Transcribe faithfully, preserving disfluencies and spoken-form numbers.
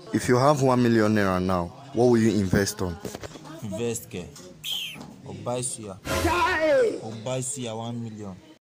If you have one million naira now, what will you invest on? Invest, ke? Abuja Suya. Abuja Suya one million.